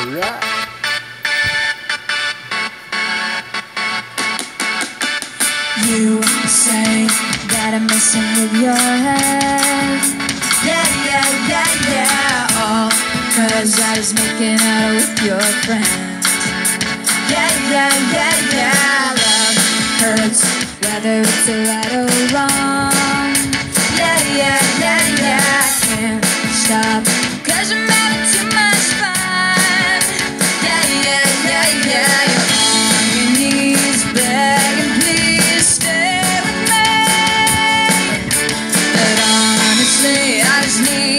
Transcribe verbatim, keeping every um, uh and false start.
Alright. You say that I'm messing with your head. Yeah, yeah, yeah, yeah. All cause I was making out with your friends. Yeah, yeah, yeah, yeah. Love hurts, whether it's right or wrong. Yeah, yeah, yeah, yeah. I can't stop cause I'm having too much fun. Yeah, yeah, yeah, yeah. You're on your knees begging, please stay with me. But honestly, I just need